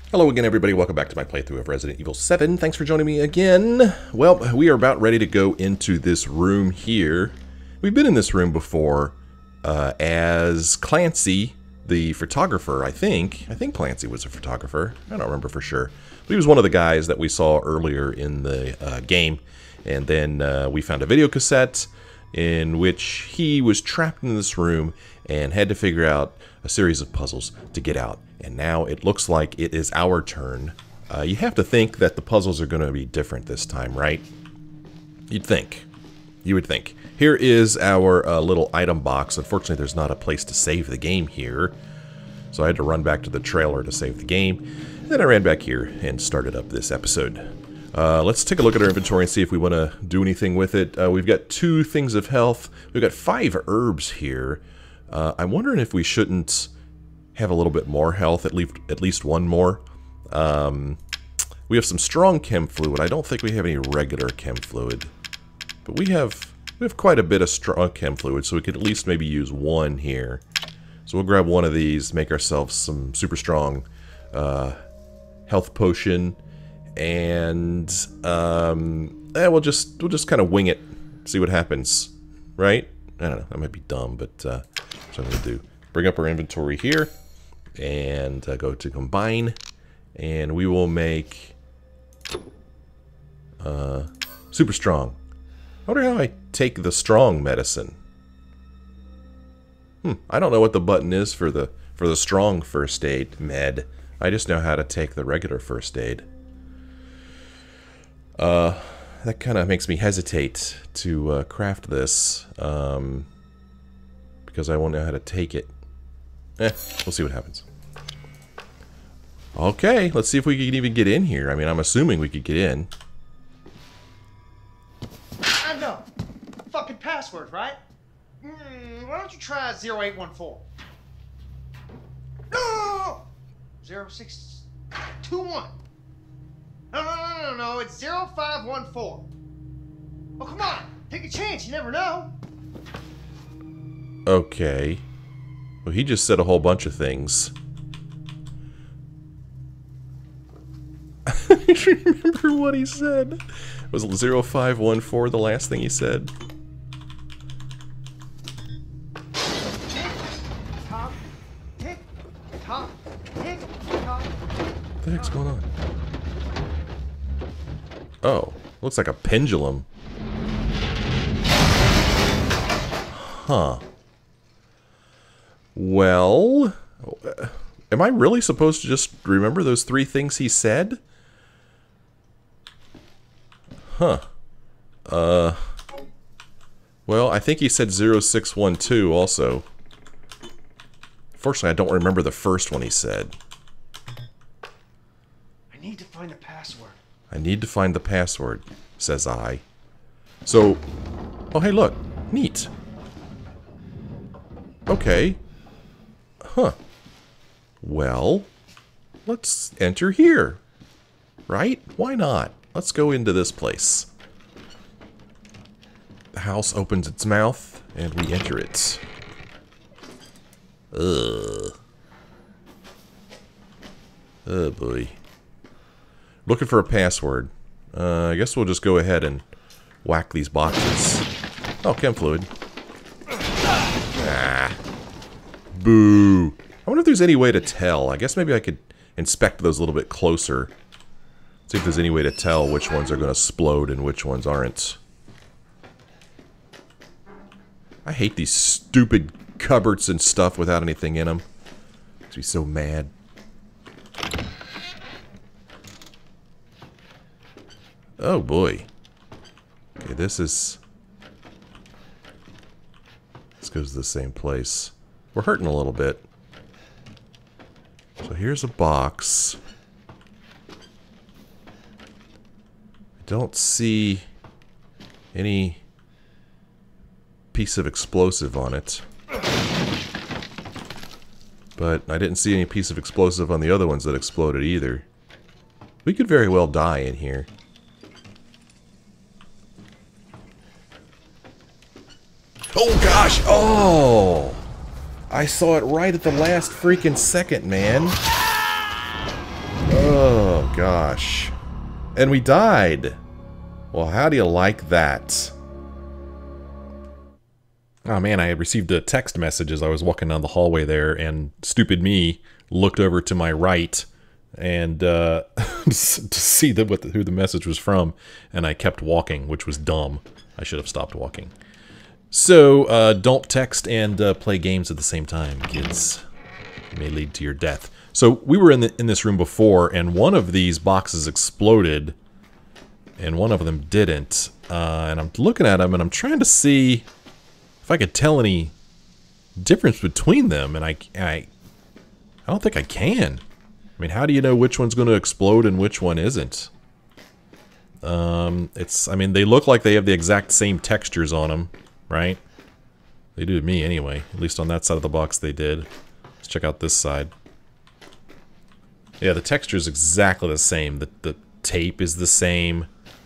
Hello again, everybody. Welcome back to my playthrough of Resident Evil 7. Thanks for joining me again. Well, we are about ready to go into this room here. We've been in this room before as Clancy, the photographer, I think. I think Clancy was a photographer. I don't remember for sure. But he was one of the guys that we saw earlier in the game. And then we found a video cassette in which he was trapped in this room and had to figure out a series of puzzles to get out. And now it looks like it is our turn. You have to think that the puzzles are going to be different this time, right? You'd think. You would think. Here is our little item box. Unfortunately, there's not a place to save the game here. So I had to run back to the trailer to save the game. And then I ran back here and started up this episode. Let's take a look at our inventory and see if we want to do anything with it. We've got 2 things of health. We've got 5 herbs here. I'm wondering if we shouldn't have a little bit more health, at least one more. We have some strong chem fluid. I don't think we have any regular chem fluid, but we have quite a bit of strong chem fluid, so we could at least maybe use 1 here. So we'll grab one of these, make ourselves some super strong health potion, and we'll just kind of wing it, see what happens, right? I don't know, that might be dumb, but that's what I'm gonna do. Bring up our inventory here and go to combine, and we will make super strong. I wonder how I take the strong medicine. I don't know what the button is for the strong first aid med. I just know how to take the regular first aid. That kind of makes me hesitate to craft this because I won't know how to take it. We'll see what happens. Okay, let's see if we can even get in here. I mean, I'm assuming we could get in. I know. Fucking password, right? Why don't you try 0814? No! 0621. No, it's 0514. Oh, come on. Take a chance. You never know. Okay. Well, he just said a whole bunch of things. I don't remember what he said. Was 0514 the last thing he said? Top, tick, top, tick, top. What the heck's going on? Oh, looks like a pendulum. Huh. Well, am I really supposed to just remember those 3 things he said? Huh. Well, I think he said 0612 also. Fortunately, I don't remember the first one he said. I need to find the password. I need to find the password, says I. So, oh hey look, neat. Okay. Huh. Well, let's enter here. Right? Why not? Let's go into this place. The house opens its mouth, and we enter it. Ugh. Oh boy. Looking for a password. I guess we'll just go ahead and whack these boxes. Oh, chem fluid. Ah. Boo. I wonder if there's any way to tell. I guess maybe I could inspect those a little bit closer. See if there's any way to tell which ones are going to explode and which ones aren't. I hate these stupid cupboards and stuff without anything in them. Makes me so mad. Oh boy. Okay, this goes to the same place. We're hurting a little bit. So here's a box. I don't see any piece of explosive on it. But I didn't see any piece of explosive on the other ones that exploded either. We could very well die in here. Oh gosh! Oh! I saw it right at the last freaking second, man. gosh. And we died. Well, how do you like that? Oh man, I had received a text message as I was walking down the hallway there, and stupid me looked over to my right and to see who the message was from, and I kept walking, which was dumb. I should have stopped walking. So, don't text and play games at the same time, kids. It may lead to your death. So, we were in this room before, and one of these boxes exploded, and one of them didn't. And I'm looking at them, and I'm trying to see if I could tell any difference between them, and I don't think I can. I mean, how do you know which one's going to explode and which one isn't? I mean, they look like they have the exact same textures on them, right? They do to me anyway. At least on that side of the box they did. Let's check out this side. Yeah, the texture is exactly the same. The tape is the same.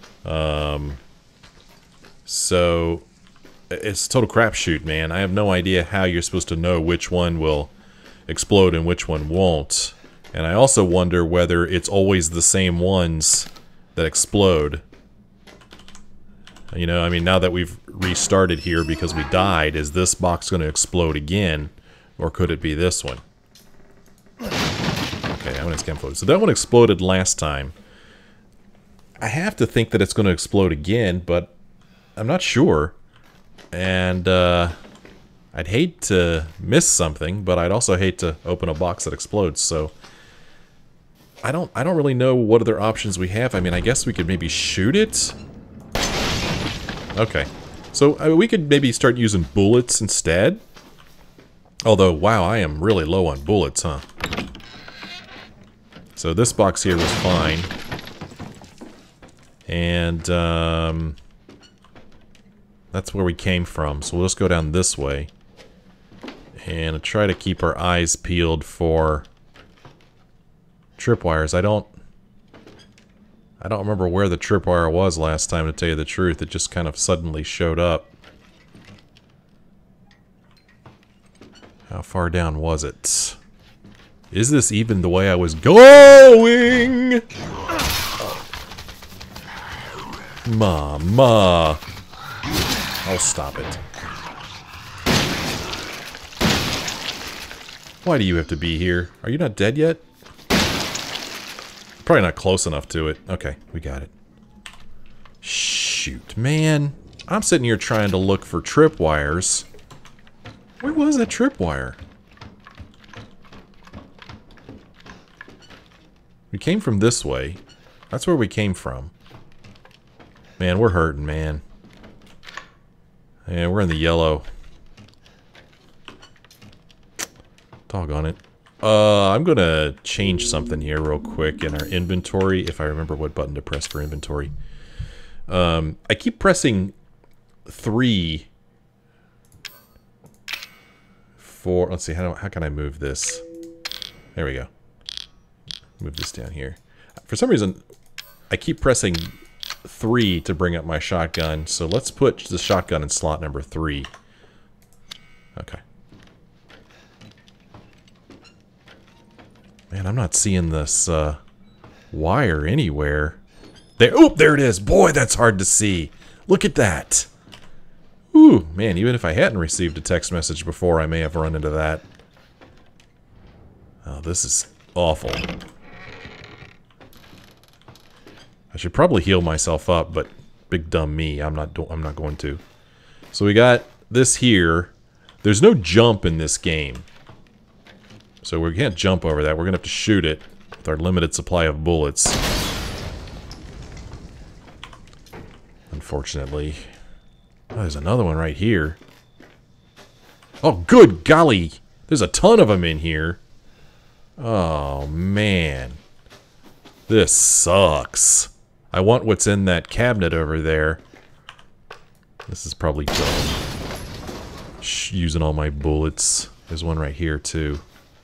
So it's a total crapshoot, man. I have no idea how you're supposed to know which one will explode and which one won't. And I also wonder whether it's always the same ones that explode. You know, I mean, now that we've restarted here because we died, is this box going to explode again? Or could it be this one? Okay, I'm going to scan photos. So that one exploded last time. I have to think that it's going to explode again, but I'm not sure. And I'd hate to miss something, but I'd also hate to open a box that explodes. So I don't really know what other options we have. I mean, I guess we could maybe shoot it. Okay, so we could maybe start using bullets instead. Although, wow, I am really low on bullets, huh? So this box here was fine. And that's where we came from. So we'll just go down this way. And try to keep our eyes peeled for tripwires. I don't remember where the tripwire was last time, to tell you the truth. It just kind of suddenly showed up. How far down was it? Is this even the way I was going? Mama. I'll stop it. Why do you have to be here? Are you not dead yet? Probably not close enough to it. Okay, we got it. Shoot, man. I'm sitting here trying to look for tripwires. Where was that tripwire? We came from this way. That's where we came from. Man, we're hurting, man. Yeah, we're in the yellow. Doggone it. I'm gonna change something here real quick in our inventory, if I remember what button to press for inventory. I keep pressing 3 for... Let's see, how can I move this? There we go. Move this down here. For some reason, I keep pressing 3 to bring up my shotgun, so let's put the shotgun in slot number 3. Okay. Man, I'm not seeing this wire anywhere. There, oh, there it is. Boy, that's hard to see. Look at that. Ooh, man, even if I hadn't received a text message before, I may have run into that. Oh, this is awful. I should probably heal myself up, but big dumb me, I'm not going to. So we got this here. There's no jump in this game. So we can't jump over that. We're gonna have to shoot it with our limited supply of bullets. Unfortunately. Oh, there's another one right here. Oh, good golly! There's a ton of them in here. Oh, man. This sucks. I want what's in that cabinet over there. This is probably dumb. Using all my bullets. There's one right here, too.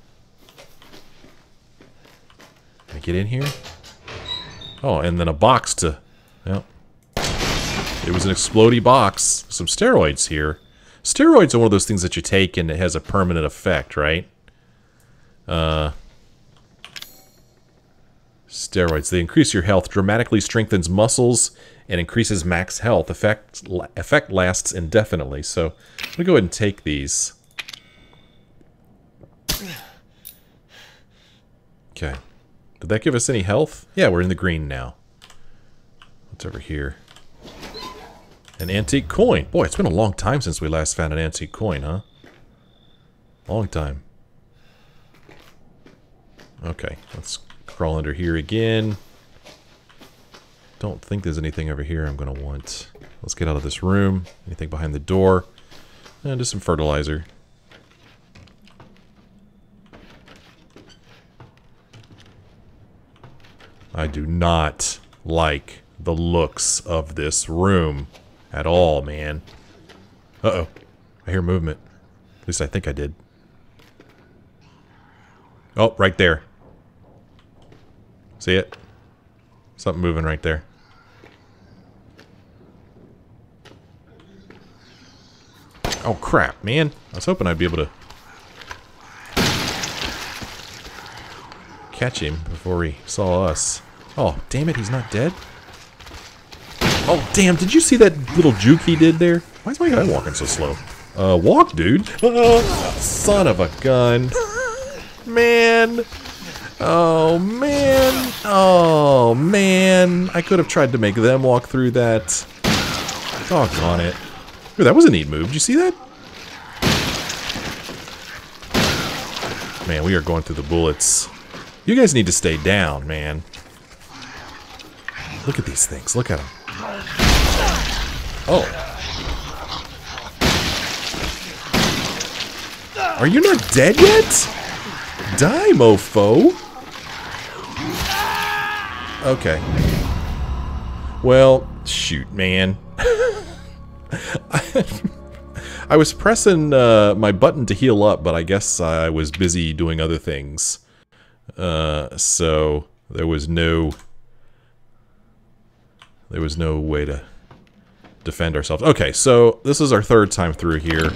Can I get in here? Oh, and then a box to... Yep. It was an explodey box. Some steroids here. Steroids are one of those things that you take and it has a permanent effect, right? Steroids. They increase your health, dramatically strengthens muscles, and increases max health. Effect lasts indefinitely. So I'm going to go ahead and take these. Okay. Did that give us any health? Yeah, we're in the green now. What's over here? An antique coin. Boy, it's been a long time since we last found an antique coin, huh? Long time. Okay, let's crawl under here again. Don't think there's anything over here I'm going to want. Let's get out of this room. Anything behind the door? And just some fertilizer. I do not like the looks of this room at all, man. Uh-oh. I hear movement. At least I think I did. Oh, right there. See it? Something moving right there. Oh, crap, man. I was hoping I'd be able to catch him before he saw us. Oh, damn it, he's not dead? Oh, damn, did you see that little juke he did there? Why is my guy walking so slow? Walk, dude. Son of a gun. Man. Oh, man. Oh, man. I could have tried to make them walk through that. Doggone it. Ooh, that was a neat move. Did you see that? Man, we are going through the bullets. You guys need to stay down, man. Look at these things. Look at them. Oh. Are you not dead yet? Die, mofo. Okay. Well, shoot, man. I was pressing my button to heal up, but I guess I was busy doing other things. So there was no way to defend ourselves. Okay, so this is our third time through here.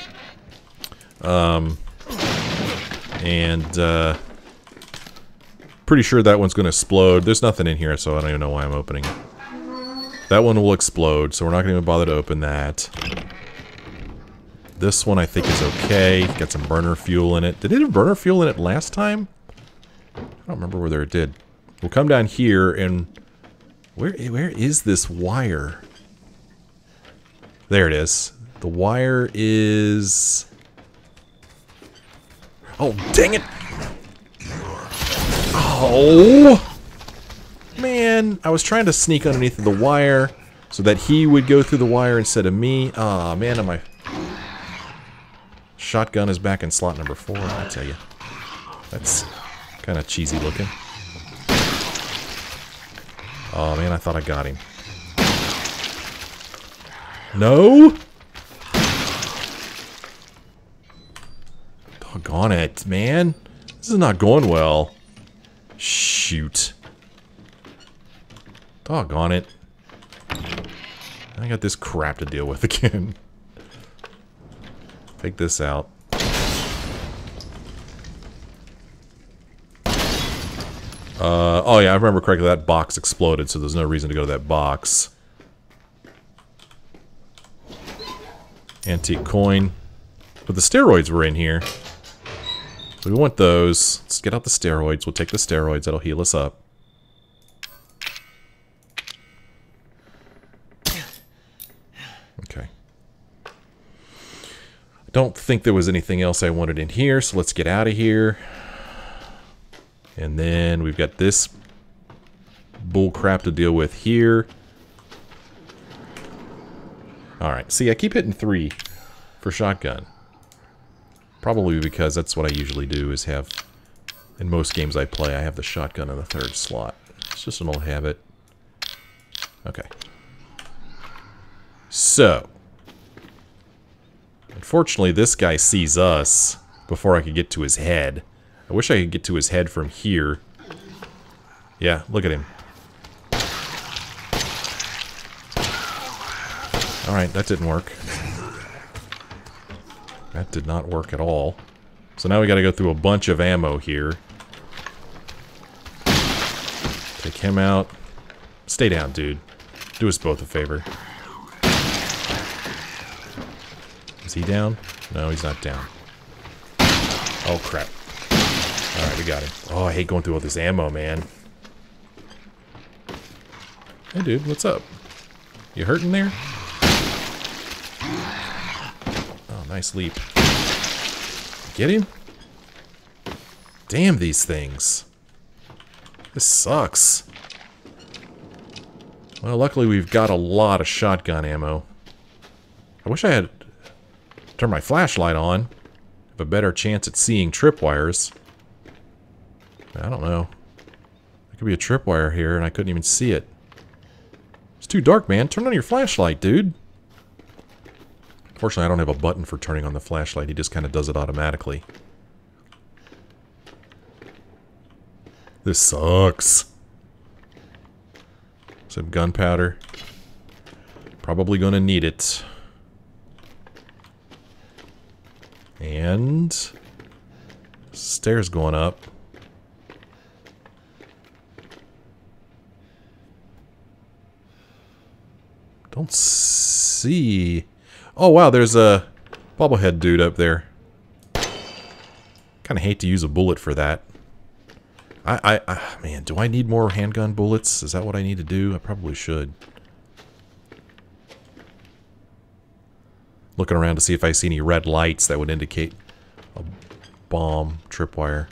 Pretty sure that one's going to explode. There's nothing in here, so I don't even know why I'm opening it. That one will explode, so we're not going to even bother to open that. This one I think is okay. Got some burner fuel in it. Did it have burner fuel in it last time? I don't remember whether it did. We'll come down here and... Where is this wire? There it is. The wire is... Oh, dang it! Oh! Man, I was trying to sneak underneath the wire so that he would go through the wire instead of me. Aw, man, my shotgun is back in slot number 4, I tell you. That's kind of cheesy looking. Oh, man, I thought I got him. No? Doggone it, man. This is not going well. Shoot. Doggone it. I got this crap to deal with again. Take this out. Oh yeah, I remember correctly, that box exploded, so there's no reason to go to that box. Antique coin. But the steroids were in here. So we want those. Let's get out the steroids. We'll take the steroids. That'll heal us up. Okay. I don't think there was anything else I wanted in here, so let's get out of here. And then we've got this bull crap to deal with here. Alright, see, I keep hitting 3 for shotgun. Probably because that's what I usually do, is have... In most games I play, I have the shotgun in the 3rd slot. It's just an old habit. Okay. So. Unfortunately, this guy sees us before I could get to his head. I wish I could get to his head from here. Yeah, look at him. Alright, that didn't work. That did not work at all. So now we gotta go through a bunch of ammo here. Take him out. Stay down, dude. Do us both a favor. Is he down? No, he's not down. Oh, crap. Alright, we got him. Oh, I hate going through all this ammo, man. Hey, dude, what's up? You hurting there? Oh, nice leap. Get him? Damn these things. This sucks. Well, luckily we've got a lot of shotgun ammo. I wish I had turned my flashlight on. Have a better chance at seeing tripwires. I don't know. There could be a tripwire here and I couldn't even see it. It's too dark, man. Turn on your flashlight, dude. Fortunately, I don't have a button for turning on the flashlight. He just kind of does it automatically. This sucks. Some gunpowder. Probably gonna need it. And stairs going up. Don't see. Oh wow, there's a bobblehead dude up there. Kind of hate to use a bullet for that. Man, do I need more handgun bullets? Is that what I need to do? I probably should. Looking around to see if I see any red lights that would indicate a bomb, tripwire.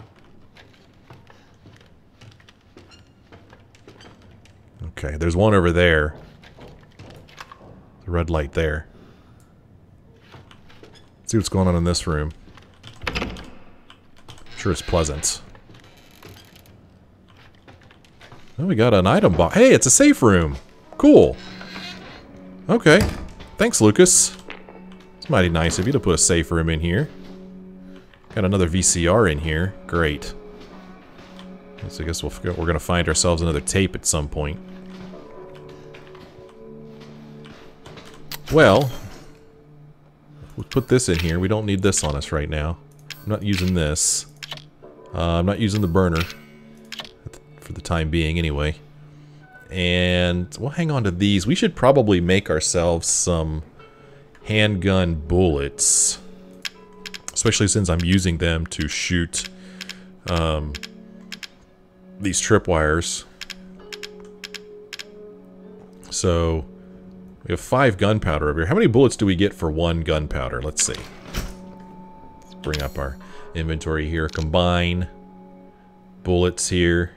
Okay, there's one over there. The red light there. Let's see what's going on in this room. I'm sure it's pleasant. Oh, we got an item box. Hey, it's a safe room. Cool. Okay. Thanks, Lucas. It's mighty nice of you to put a safe room in here. Got another VCR in here. Great. So I guess we're going to find ourselves another tape at some point. Well, we'll put this in here. We don't need this on us right now. I'm not using this. I'm not using the burner. For the time being, anyway. And we'll hang on to these. We should probably make ourselves some handgun bullets. Especially since I'm using them to shoot these tripwires. So, we have 5 gunpowder over here. How many bullets do we get for 1 gunpowder? Let's see. Let's bring up our inventory here. Combine bullets here.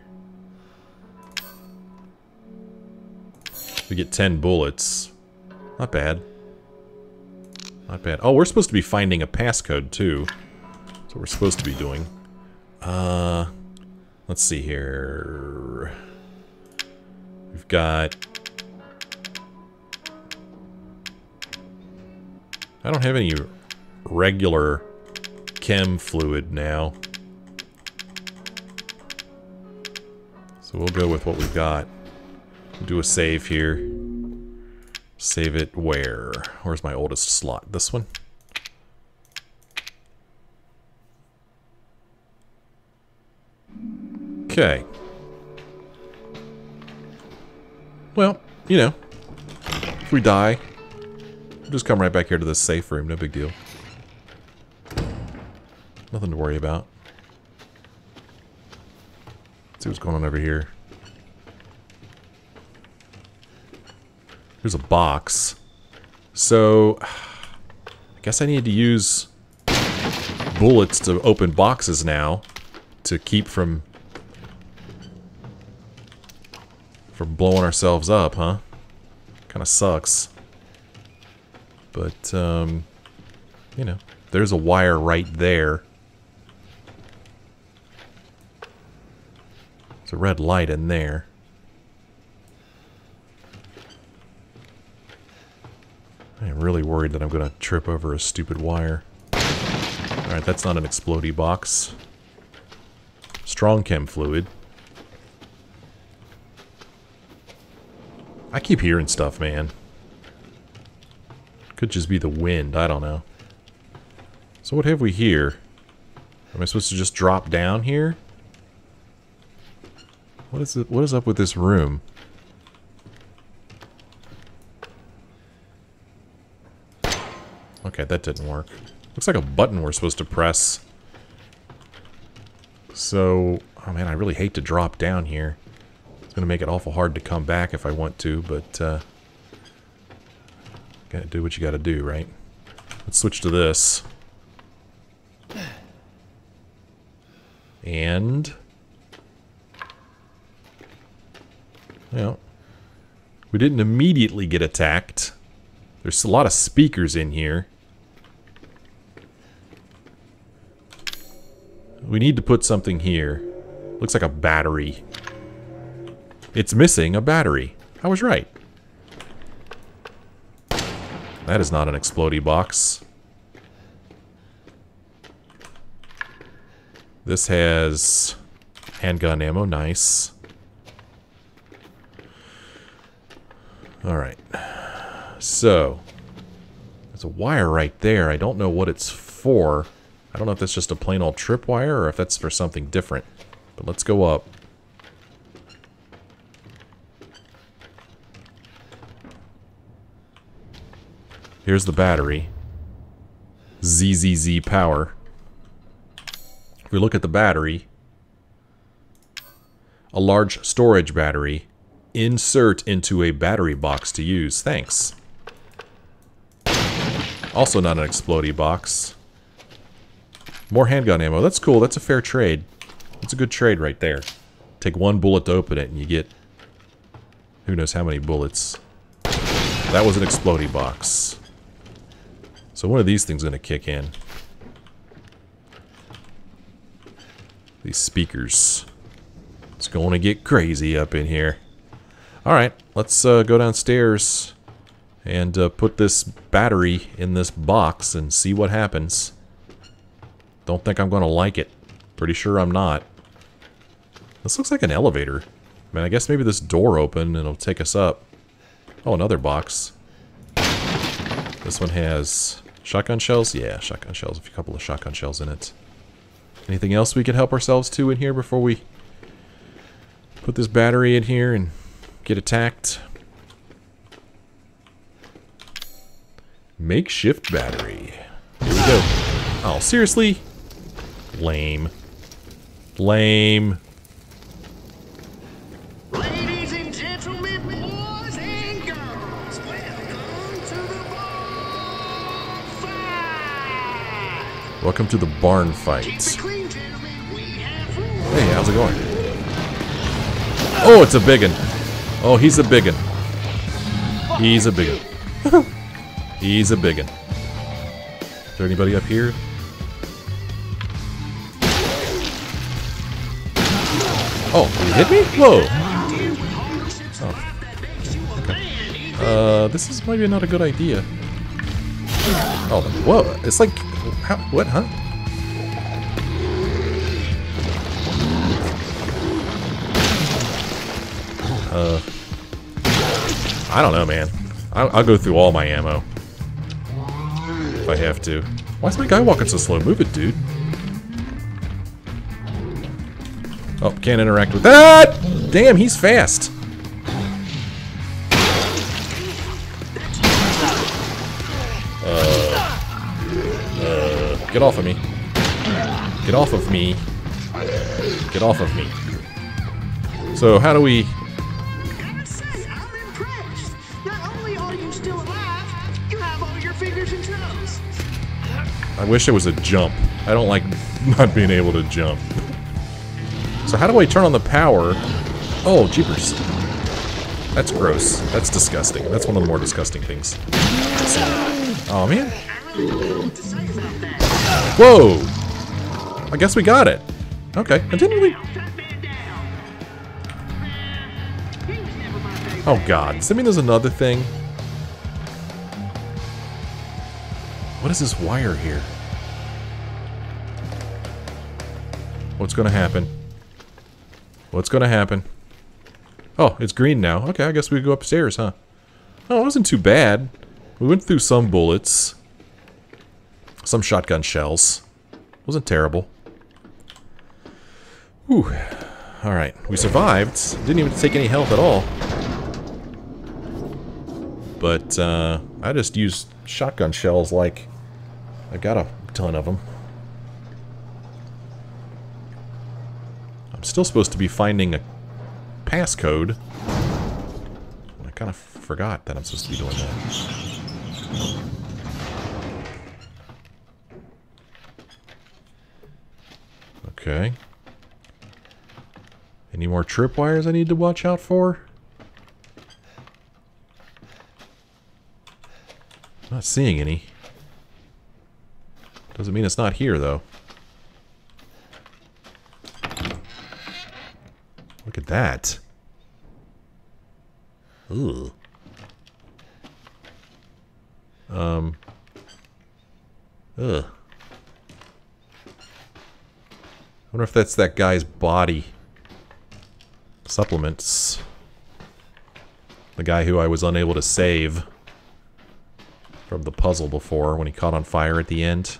We get 10 bullets. Not bad. Not bad. Oh, we're supposed to be finding a passcode, too. That's what we're supposed to be doing. Let's see here. We've got... I don't have any regular chem fluid now. So we'll go with what we've got. Do a save here. Save it where? Where's my oldest slot? This one? Okay. Well, you know, if we die, we'll just come right back here to this safe room. No big deal. Nothing to worry about. Let's see what's going on over here. Here's a box. So, I guess I need to use bullets to open boxes now to keep from blowing ourselves up, huh? Kind of sucks. But, you know, there's a wire right there. There's a red light in there. I'm really worried that I'm going to trip over a stupid wire. Alright, that's not an explodey box. Strong chem fluid. I keep hearing stuff, man. Could just be the wind, I don't know. So what have we here? Am I supposed to just drop down here? What is it? What is up with this room? Okay, that didn't work. Looks like a button we're supposed to press. So, oh man, I really hate to drop down here. It's gonna make it awful hard to come back if I want to, but gotta do what you gotta do, right? Let's switch to this. And well, we didn't immediately get attacked. There's a lot of speakers in here. We need to put something here. Looks like a battery. It's missing a battery. I was right. That is not an explodey box. This has handgun ammo. Nice. Alright. So, there's a wire right there. I don't know what it's for. I don't know if that's just a plain old tripwire or if that's for something different. But let's go up. Here's the battery. ZZZ power. If we look at the battery, a large storage battery. Insert into a battery box to use. Thanks. Also not an explodey box. More handgun ammo. That's cool. That's a fair trade. That's a good trade right there. Take one bullet to open it and you get who knows how many bullets. That was an explodey box. So one of these things is going to kick in. These speakers. It's going to get crazy up in here. Alright, let's go downstairs and put this battery in this box and see what happens. Don't think I'm going to like it. Pretty sure I'm not. This looks like an elevator. I mean, I guess maybe this door opened and it'll take us up. Oh, another box. This one has shotgun shells? Yeah, shotgun shells. A couple of shotgun shells in it. Anything else we can help ourselves to in here before we put this battery in here and get attacked? Makeshift battery. Here we go. Oh, seriously? Lame. Lame. Ladies and gentlemen, boys and girls, welcome to the bar fight. Welcome to the barn fight. Keep it clean, gentlemen. We have rules. Hey, how's it going? Oh, it's a biggin. Oh, he's a biggin. He's a biggin. He's a biggin. Is there anybody up here? Oh, did he hit me? Whoa. Oh. Okay. This is maybe not a good idea. Oh, whoa. It's like, how, what, huh? I don't know, man. I'll go through all my ammo. If I have to. Why is my guy walking so slow? Move it, dude. Oh, can't interact with that! Damn, he's fast. Get off of me. Get off of me. Get off of me. So, how do we... Gotta say, I'm impressed. Not only are you still alive, you have all your fingers and toes. I wish there was a jump. I don't like not being able to jump. So how do I turn on the power? Oh, jeepers. That's gross. That's disgusting. That's one of the more disgusting things. Oh, man. Whoa! I guess we got it. Okay. I didn't really... Oh, God. Does that mean there's another thing? What is this wire here? What's gonna happen? What's gonna happen? Oh, it's green now. Okay, I guess we go upstairs, huh? Oh, it wasn't too bad. We went through some bullets. Some shotgun shells. Wasn't terrible. Whew. Alright, we survived. Didn't even take any health at all. But, I just used shotgun shells like... I got a ton of them. I'm still supposed to be finding a passcode. I kind of forgot that I'm supposed to be doing that. Okay. Any more tripwires I need to watch out for? Not seeing any. Doesn't mean it's not here, though. Look at that. Ooh. Ugh. I wonder if that's that guy's body. Supplements. The guy who I was unable to save from the puzzle before when he caught on fire at the end.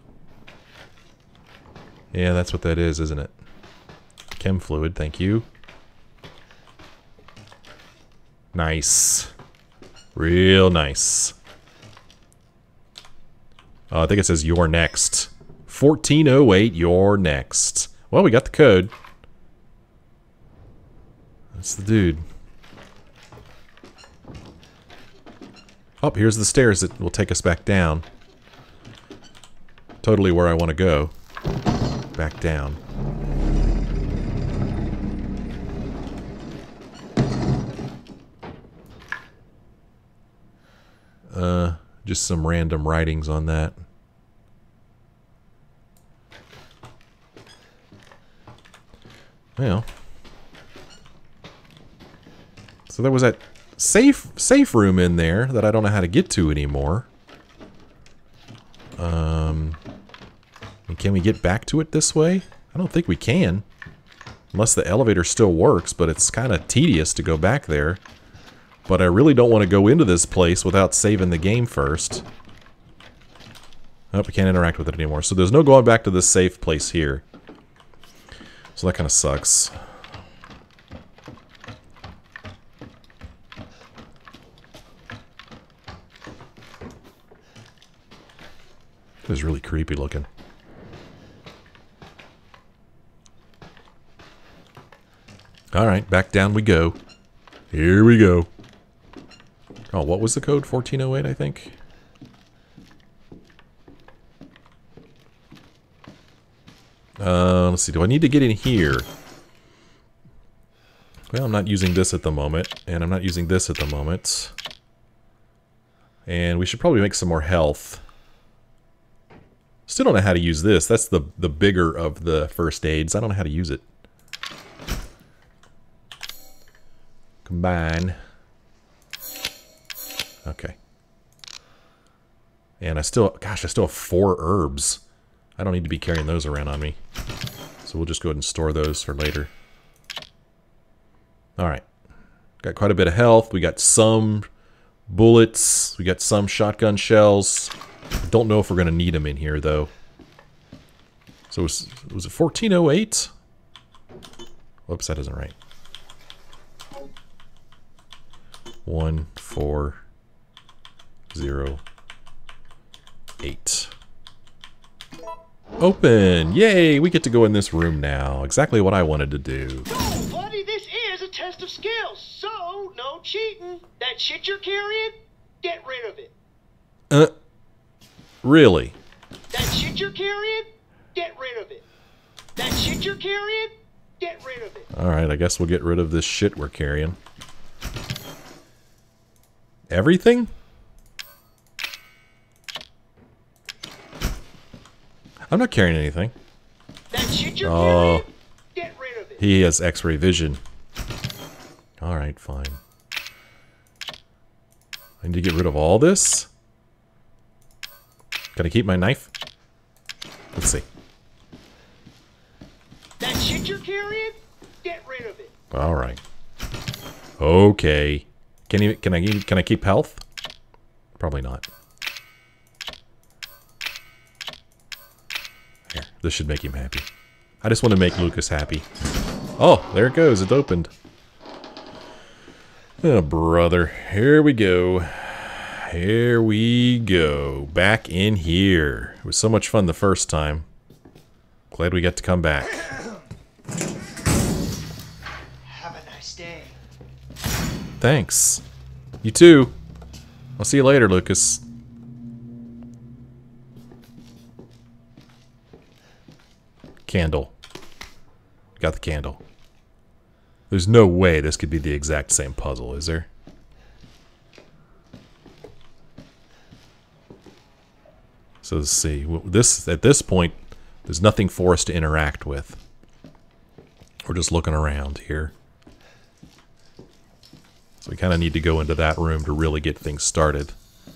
Yeah, that's what that is, isn't it? Chem fluid, thank you. Nice. Real nice. I think it says you're next. 1408, you're next. Well, we got the code. That's the dude. Oh, here's the stairs that will take us back down. Totally where I want to go. Back down. Just some random writings on that. Well. So there was that safe room in there that I don't know how to get to anymore. Can we get back to it this way? I don't think we can. Unless the elevator still works, but it's kind of tedious to go back there. But I really don't want to go into this place without saving the game first. Oh, we can't interact with it anymore. So there's no going back to this safe place here. So that kind of sucks. It was really creepy looking. Alright, back down we go. Here we go. Oh, what was the code? 1408, I think? Let's see, do I need to get in here? Well, I'm not using this at the moment, and I'm not using this at the moment. And we should probably make some more health. Still don't know how to use this. That's the bigger of the first aids. I don't know how to use it. Combine. Okay. And I still have 4 herbs. I don't need to be carrying those around on me. So we'll just go ahead and store those for later. Alright. Got quite a bit of health. We got some bullets. We got some shotgun shells. Don't know if we're going to need them in here, though. So was it 1408? Whoops, that isn't right. 1408. Open! Yay! We get to go in this room now. Exactly what I wanted to do. No, buddy, this is a test of skills, so no cheating. That shit you're carrying, get rid of it. Really? That shit you're carrying, get rid of it. That shit you're carrying, get rid of it. Alright, I guess we'll get rid of this shit we're carrying. Everything? I'm not carrying anything. That shit you're carrying, get rid of it. He has X-ray vision. Alright, fine. I need to get rid of all this? Can I keep my knife? Let's see. That shit you're carrying, get rid of it. Alright. Okay. Can I keep health? Probably not. Here, this should make him happy. I just want to make Lucas happy. Oh, there it goes. It opened. Oh, brother. Here we go. Here we go. Back in here. It was so much fun the first time. Glad we got to come back. Have a nice day. Thanks. You too. I'll see you later, Lucas. Candle. Got the candle. There's no way this could be the exact same puzzle, is there? So let's see. At this point, there's nothing for us to interact with. We're just looking around here. So we kind of need to go into that room to really get things started.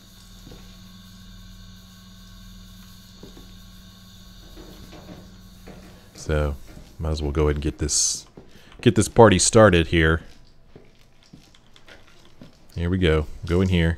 So, might as well go ahead and get this party started here. Here we go. Go in here.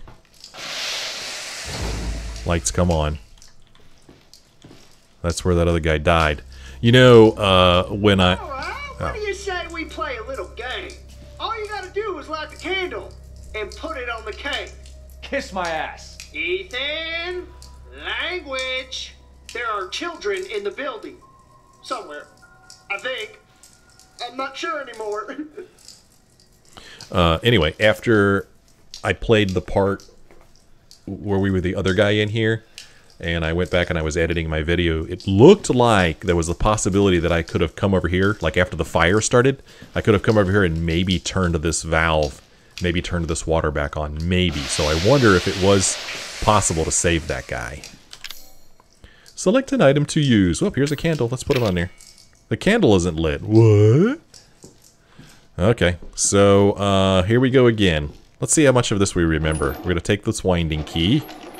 Lights come on. That's where that other guy died. You know, when I... What do you say we play a little game? All you gotta do is light the candle and put it on the cake. Kiss my ass. Ethan, language. There are children in the building. Somewhere. I think. I'm not sure anymore. Anyway, after I played the part where we were the other guy in here, and I went back and I was editing my video, it looked like there was a possibility that I could have come over here, like after the fire started, I could have come over here and maybe turned this valve, maybe turned this water back on, maybe. So I wonder if it was possible to save that guy. Select an item to use. Oh, here's a candle. Let's put it on there. The candle isn't lit. What? Okay, so here we go again. Let's see how much of this we remember. We're going to take this winding key.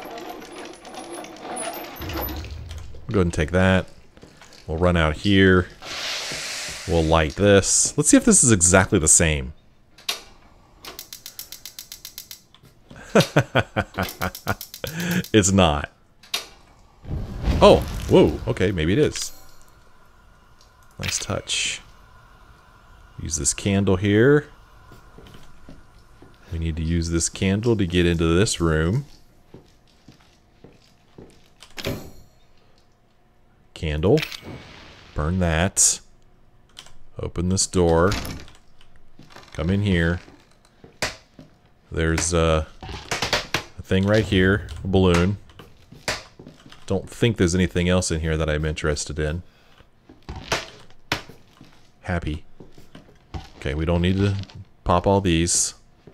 Go ahead and take that. We'll run out here. We'll light this. Let's see if this is exactly the same. It's not. Oh, whoa, okay, maybe it is. Nice touch. Use this candle here. We need to use this candle to get into this room. Candle. Burn that. Open this door. Come in here. There's a thing right here. A balloon. Don't think there's anything else in here that I'm interested in. Happy. Okay, we don't need to pop all these.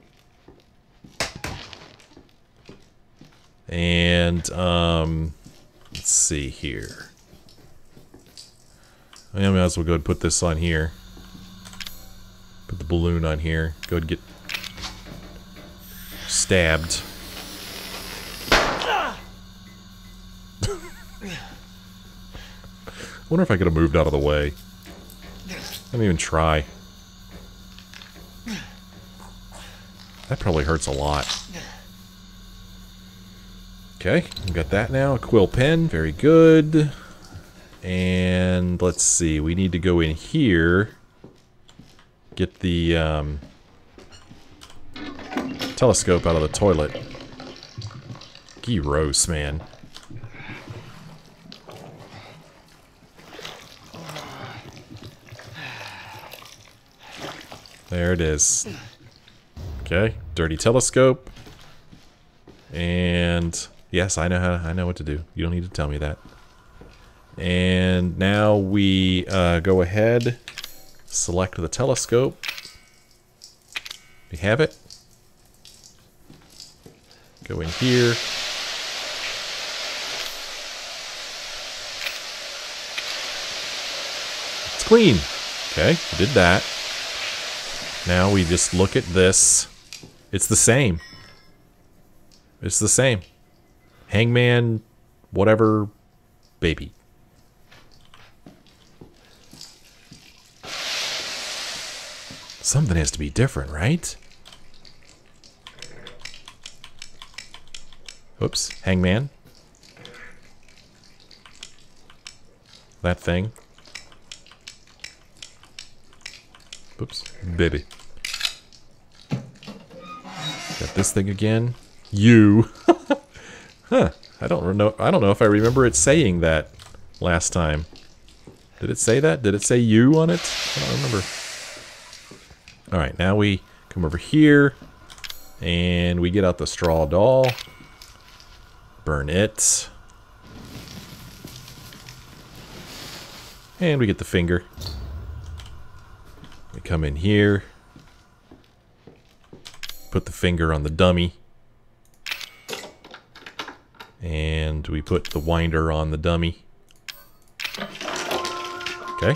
And, let's see here. I might as well go ahead and put this on here. Put the balloon on here. Go ahead and get stabbed. I wonder if I could have moved out of the way. I didn't even try. That probably hurts a lot. Okay, we got that now. A quill pen, very good. And let's see, we need to go in here. Get the telescope out of the toilet. Gross, man. There it is. Okay, dirty telescope. And yes, I know what to do. You don't need to tell me that. And now we go ahead, select the telescope. We have it. Go in here. It's clean. Okay, we did that. Now we just look at this. It's the same. It's the same. Hangman, whatever, baby. Something has to be different, right? Oops, Hangman. That thing. Oops, baby. Got this thing again. You. Huh. I don't know if I remember it saying that last time. Did it say that? Did it say you on it? I don't remember. Alright, now we come over here. And we get out the straw doll. Burn it. And we get the finger. We come in here. Put the finger on the dummy. And we put the winder on the dummy. Okay.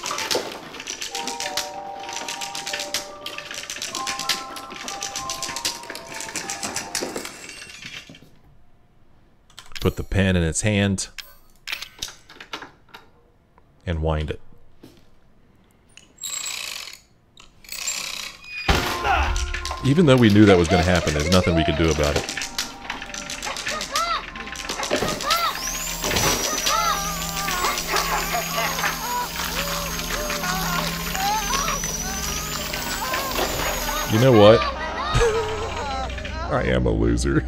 Put the pen in its hand. And wind it. Even though we knew that was going to happen, there's nothing we could do about it. You know what? I am a loser.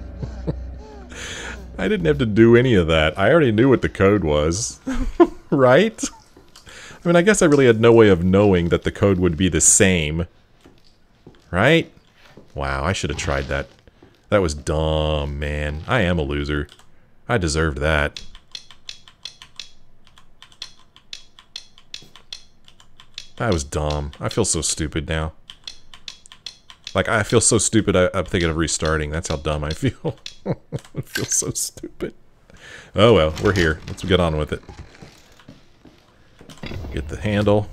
I didn't have to do any of that. I already knew what the code was. Right? I mean, I guess I really had no way of knowing that the code would be the same. Right? Wow, I should have tried that. That was dumb, man. I am a loser. I deserved that. That was dumb. I feel so stupid now. Like, I feel so stupid, I'm thinking of restarting. That's how dumb I feel. I feel so stupid. Oh well, we're here. Let's get on with it. Get the handle.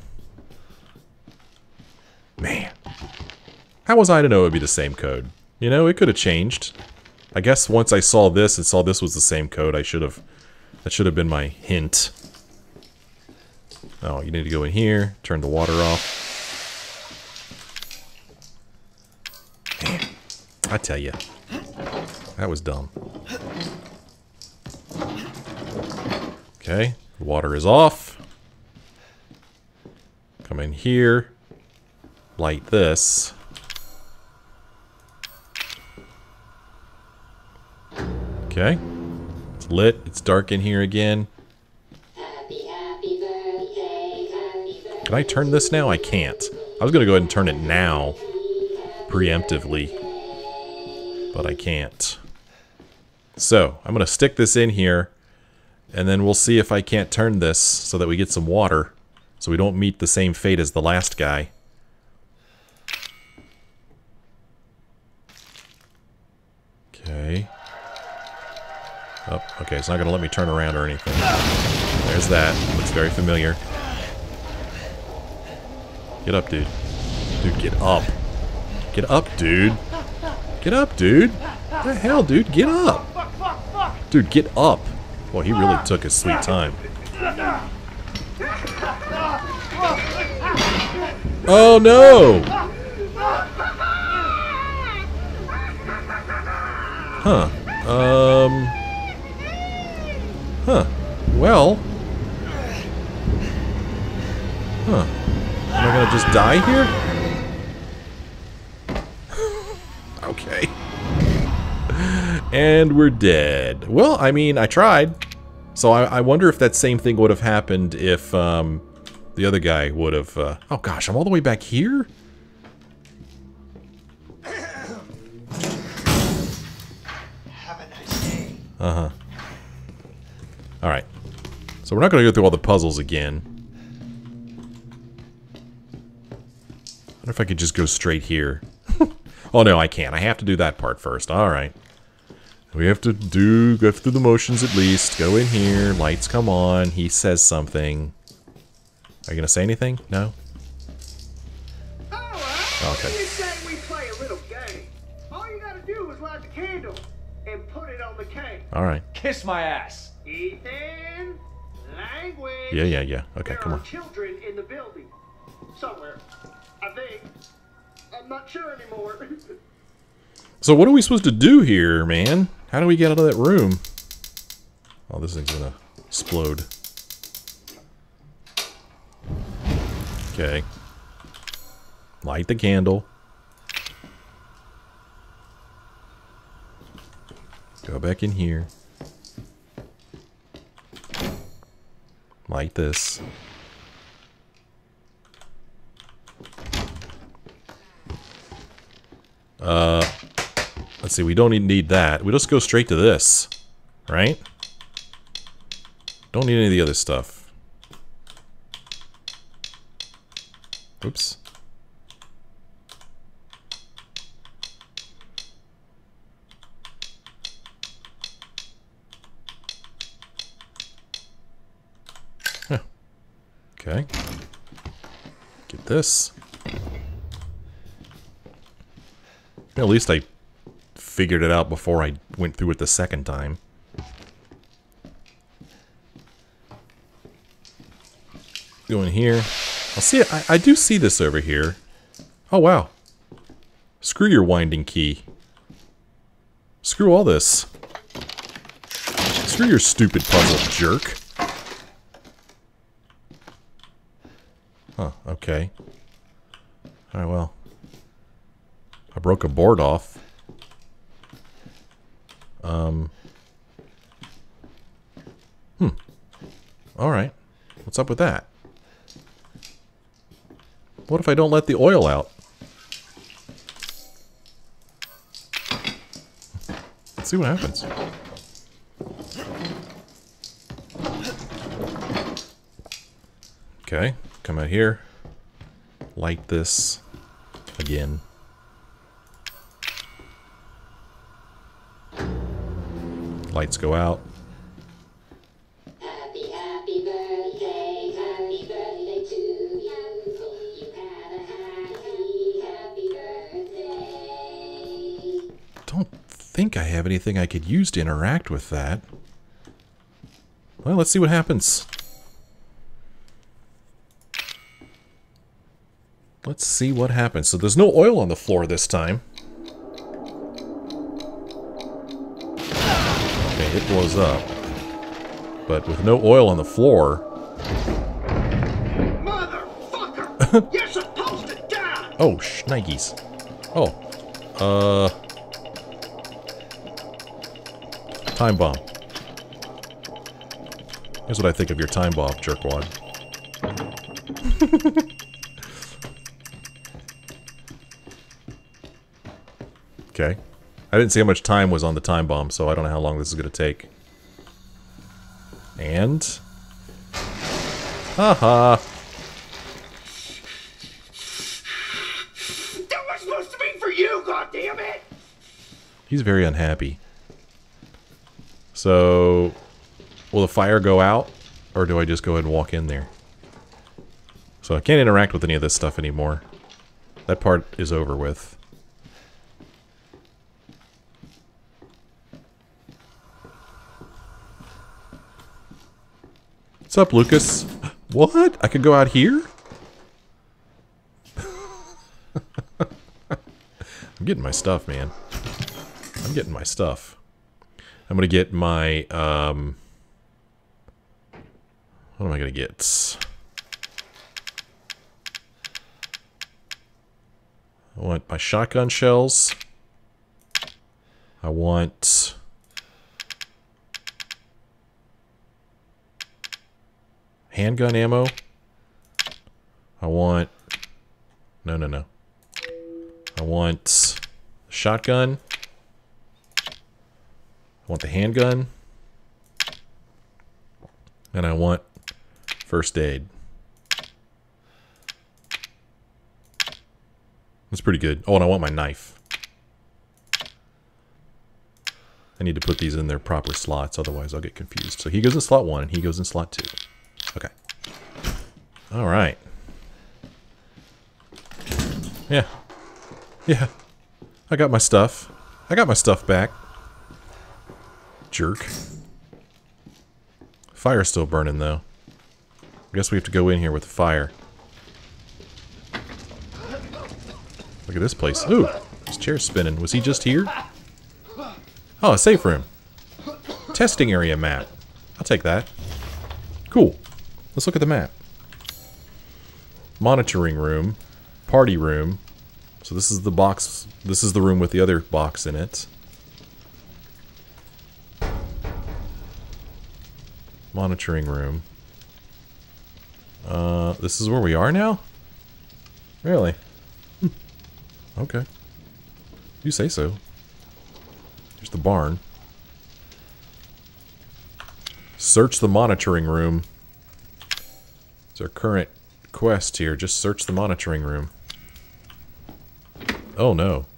Man. How was I to know it would be the same code? You know, it could have changed. I guess once I saw this and saw this was the same code, that should have been my hint. Oh, you need to go in here, turn the water off. Man, I tell you, that was dumb. Okay, the water is off. Come in here, light this. Okay, it's lit, it's dark in here again. Can I turn this now? I can't. I was gonna go ahead and turn it now, preemptively, but I can't. So, I'm gonna stick this in here, and then we'll see if I can't turn this so that we get some water, so we don't meet the same fate as the last guy. Okay. Oh, okay, it's not gonna let me turn around or anything. There's that. Looks very familiar. Get up, dude. Dude, get up. Get up, dude. Get up, dude. What the hell, dude? Get up. Dude, get up. Boy, he really took his sweet time. Oh, no! Huh. Huh. Well. Huh. Am I gonna just die here? Okay. And we're dead. Well, I mean, I tried. So I wonder if that same thing would have happened if the other guy would have... oh gosh, I'm all the way back here? Have a nice day. Uh-huh. Alright. So we're not going to go through all the puzzles again. I wonder if I could just go straight here. Oh no, I can't. I have to do that part first. Alright. We have to go through the motions at least. Go in here. Lights come on. He says something. Are you going to say anything? No? Alright. Okay. You say we play a little game. All you gotta do is light the candle and put it on the cake. Alright. Kiss my ass. Ethan, language. Yeah. Okay, come on. There are children in the building. Somewhere. I think. I'm not sure anymore. So what are we supposed to do here, man? How do we get out of that room? Oh, this thing's gonna explode. Okay. Light the candle. Go back in here. Light this. Let's see, we don't even need that. We just go straight to this, right? Don't need any of the other stuff. Oops. Huh. Okay. Get this. At least I figured it out before I went through it the second time. Go in here. I'll see it. I do see this over here. Oh, wow. Screw your winding key. Screw all this. Screw your stupid puzzle, jerk. Huh, okay. Alright, well. I broke a board off. Alright. What's up with that? What if I don't let the oil out? Let's see what happens. Okay, come out here. Light this again. Lights go out. Happy, happy birthday to you. You have a happy birthday. Don't think I have anything I could use to interact with that. Well, let's see what happens. Let's see what happens. So there's no oil on the floor this time. Okay, it blows up. But with no oil on the floor... Motherfucker! You're supposed to die! Oh, shnikes. Oh. Time bomb. Here's what I think of your time bomb, jerkwad. Okay. I didn't see how much time was on the time bomb, so I don't know how long this is going to take. And... haha. That was supposed to be for you, goddammit! He's very unhappy. So... will the fire go out? Or do I just go ahead and walk in there? So I can't interact with any of this stuff anymore. That part is over with. What's up, Lucas? What? I could go out here? I'm getting my stuff, man. I'm getting my stuff. I'm gonna get my, what am I gonna get? I want my shotgun shells. I want... handgun ammo. I want... No. I want shotgun. I want the handgun. And I want first aid. That's pretty good. Oh, and I want my knife. I need to put these in their proper slots, otherwise I'll get confused. So he goes in slot 1 and he goes in slot 2. Okay. Alright. Yeah. Yeah. I got my stuff. I got my stuff back. Jerk. Fire's still burning, though. I guess we have to go in here with the fire. Look at this place. Ooh, his chair's spinning. Was he just here? Oh, a safe room. Testing area map. I'll take that. Cool. Let's look at the map. Monitoring room. party room. So this is the box. This is the room with the other box in it. Monitoring room. This is where we are now? Really? Okay. You say so. Here's the barn. Search the monitoring room. It's our current quest here. Just search the monitoring room. Oh no.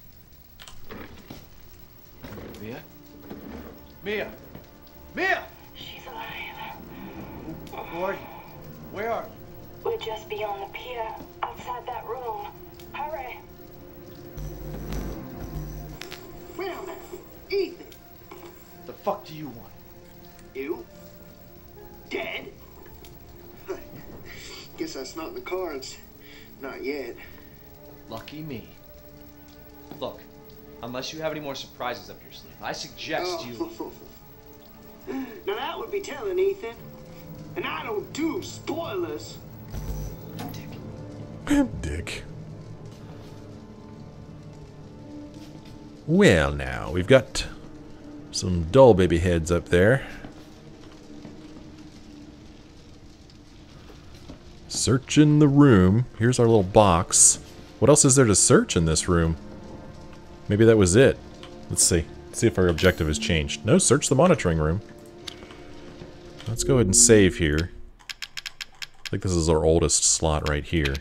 Mia? Mia! Mia! She's alive. Who are you? Where are you? We're just beyond the pier, outside that room. Hurry! Wait a minute. Ethan. The fuck do you want? You? Dead? Guess that's not in the cards. Not yet. Lucky me. Look, unless you have any more surprises up your sleeve, I suggest you... Now that would be telling, Ethan. And I don't do spoilers. Dick. Well now, we've got some doll baby heads up there. Searching the room. Here's our little box. What else is there to search in this room? Maybe that was it. Let's see. Let's see if our objective has changed. No, search the monitoring room. Let's go ahead and save here. I think this is our oldest slot right here.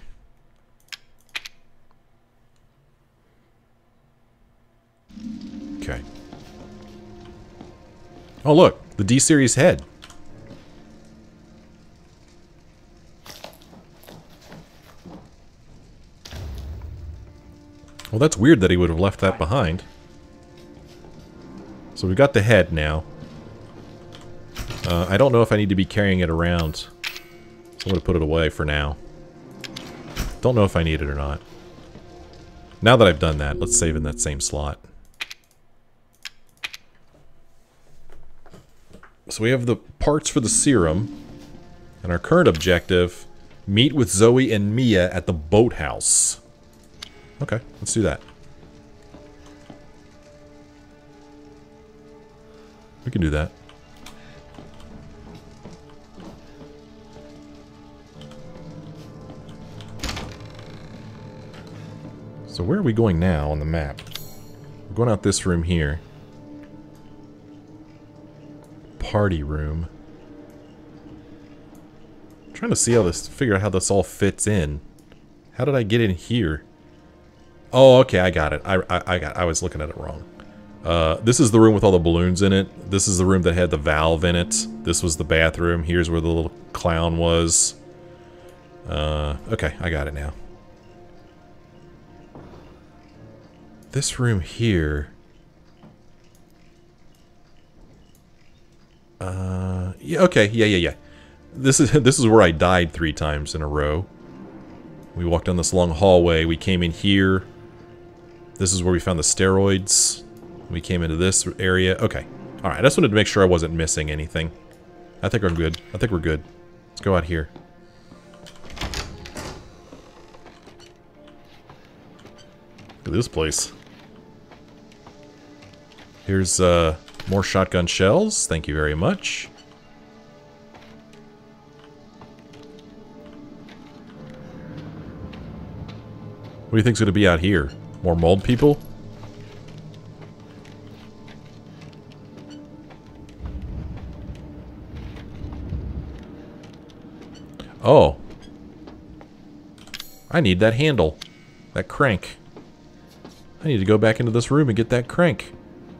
Okay. Oh look, the D-Series head. Well, that's weird that he would have left that behind. So we've got the head now. I don't know if I need to be carrying it around. So I'm going to put it away for now. Don't know if I need it or not. Now that I've done that, let's save in that same slot. So we have the parts for the serum. And our current objective, meet with Zoe and Mia at the boathouse. Okay, let's do that. We can do that. So where are we going now on the map? We're going out this room here. Party room. I'm trying to see how this, figure out how this all fits in. How did I get in here? Oh, okay, I got it. I was looking at it wrong. This is the room with all the balloons in it. This is the room that had the valve in it. This was the bathroom. Here's where the little clown was. Okay, I got it now. This room here. Yeah, okay, yeah. This is where I died 3 times in a row. We walked down this long hallway. We came in here. This is where we found the steroids. We came into this area. Okay. Alright, I just wanted to make sure I wasn't missing anything. I think I'm good. I think we're good. Let's go out here. Look at this place. Here's more shotgun shells. Thank you very much. What do you think's going to be out here? More mold people? Oh. I need that handle. That crank. I need to go back into this room and get that crank.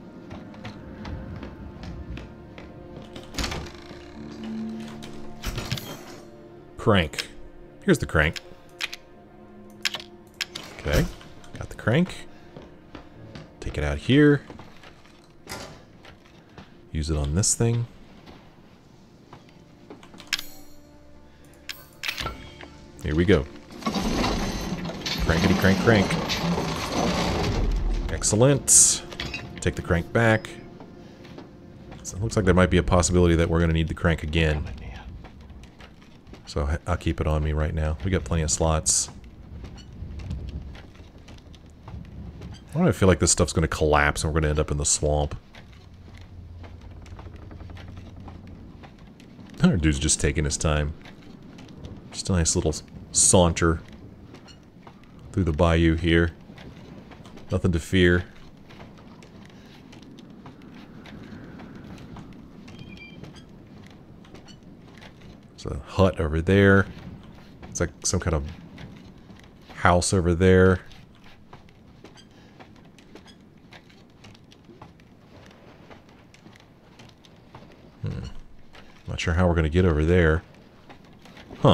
Crank. Here's the crank. Okay. Got the crank. Take it out here. Use it on this thing. Here we go. Crankety crank crank. Excellent. Take the crank back. So it looks like there might be a possibility that we're going to need the crank again. So I'll keep it on me right now. We got plenty of slots. Why do I feel like this stuff's going to collapse and we're going to end up in the swamp? Our dude's just taking his time. Just a nice little saunter through the bayou here. Nothing to fear. There's a hut over there. It's like some kind of house over there. Not sure how we're going to get over there. Huh.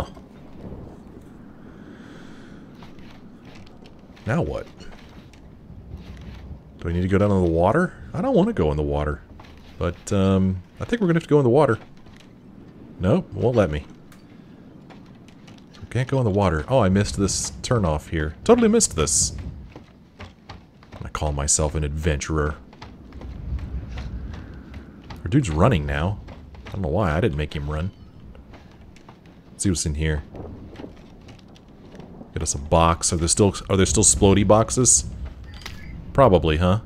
Now what? Do I need to go down in the water? I don't want to go in the water. But, I think we're going to have to go in the water. Nope, won't let me. So we can't go in the water. Oh, I missed this turn off here. Totally missed this. I call myself an adventurer. Our dude's running now. I don't know why. I didn't make him run. Let's see what's in here. Get us a box. Are there still splody boxes? Probably, huh?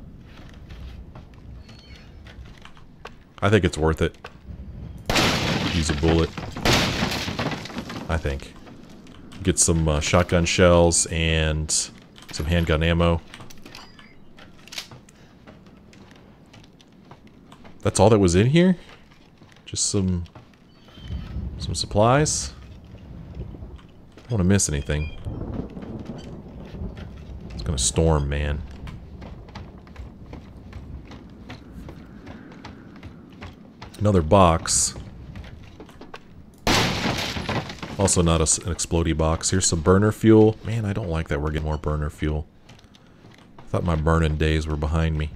I think it's worth it. Use a bullet. I think. Get some shotgun shells and some handgun ammo. That's all that was in here? Just some supplies. Don't want to miss anything. It's gonna storm, man. Another box. Also not an explodey box. Here's some burner fuel. Man, I don't like that we're getting more burner fuel. I thought my burning days were behind me.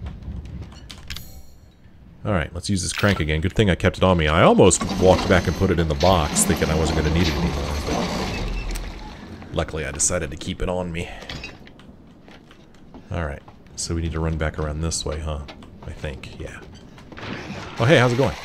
Alright, let's use this crank again. Good thing I kept it on me. I almost walked back and put it in the box, thinking I wasn't going to need it anymore. But luckily, I decided to keep it on me. Alright, so we need to run back around this way, huh? I think, yeah. Oh, hey, how's it going?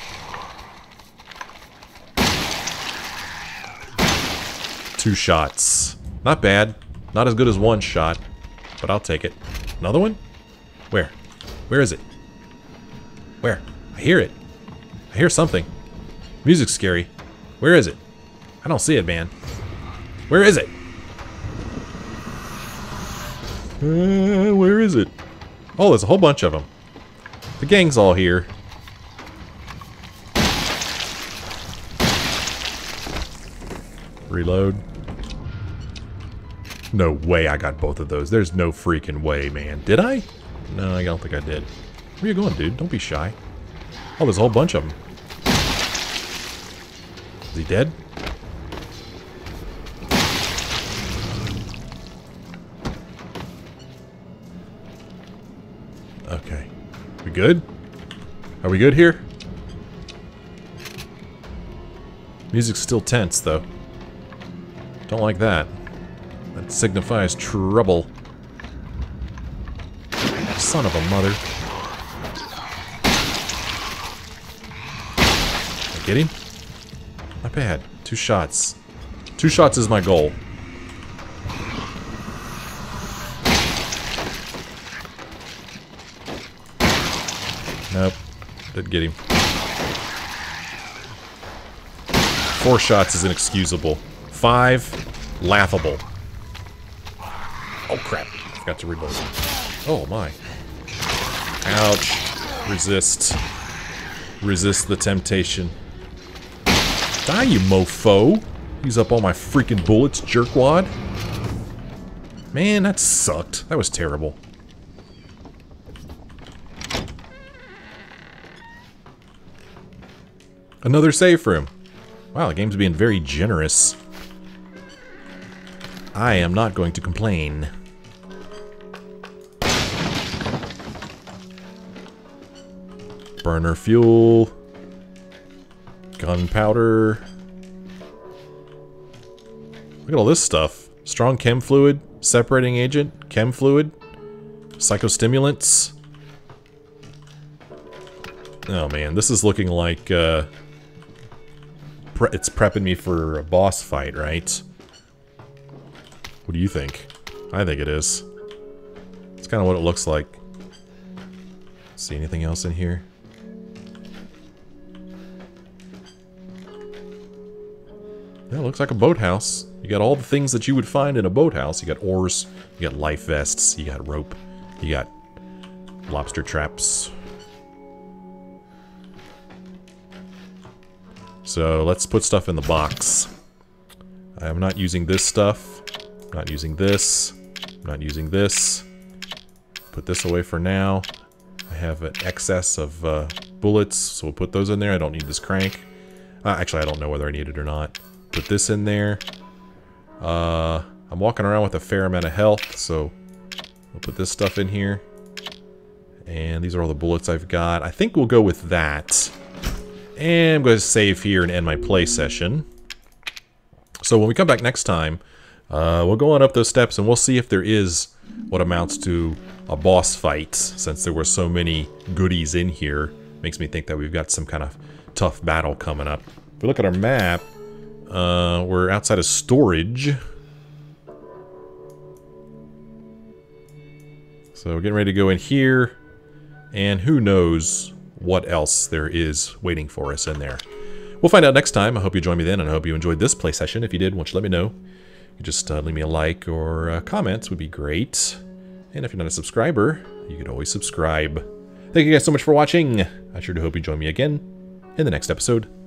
Two shots. Not bad. Not as good as one shot, but I'll take it. Another one? Where? Where is it? Where? I hear it. I hear something. Music's scary. Where is it? I don't see it, man. Where is it? Where is it? Oh, there's a whole bunch of them. The gang's all here. Reload. No way I got both of those. There's no freaking way, man. Did I? No, I don't think I did. Where you going, dude? Don't be shy. Oh, there's a whole bunch of them. Is he dead? Okay. We good? Are we good here? Music's still tense, though. Don't like that. That signifies trouble. Son of a mother. Get him? Not bad. 2 shots. 2 shots is my goal. Nope. Didn't get him. 4 shots is inexcusable. 5, laughable. Oh crap. I forgot to reload. Oh my. Ouch. Resist. Resist the temptation. Die, you mofo! Use up all my freaking bullets, jerkwad. Man, that sucked. That was terrible. Another save room. Wow, the game's being very generous. I am not going to complain. Burner fuel. Gunpowder. Look at all this stuff. Strong chem fluid, separating agent, chem fluid, psychostimulants. Oh man, this is looking like it's prepping me for a boss fight, right? What do you think? I think it is. It's kind of what it looks like. See anything else in here? Yeah, it looks like a boathouse. You got all the things that you would find in a boathouse. You got oars, you got life vests, you got rope, you got lobster traps. So let's put stuff in the box. I'm not using this stuff. I'm not using this. I'm not using this. Put this away for now. I have an excess of bullets, so we'll put those in there. I don't need this crank. Actually, I don't know whether I need it or not. Put this in there. I'm walking around with a fair amount of health, so we'll put this stuff in here. And these are all the bullets I've got. I think we'll go with that. And I'm going to save here and end my play session. So when we come back next time, we'll go on up those steps and we'll see if there is what amounts to a boss fight. Since there were so many goodies in here, makes me think that we've got some kind of tough battle coming up. If we look at our map, we're outside of storage. So we're getting ready to go in here. And who knows what else there is waiting for us in there. We'll find out next time. I hope you join me then, and I hope you enjoyed this play session. If you did, why don't you let me know? You can just leave me a like or a comment would be great. And if you're not a subscriber, you can always subscribe. Thank you guys so much for watching. I sure do hope you join me again in the next episode.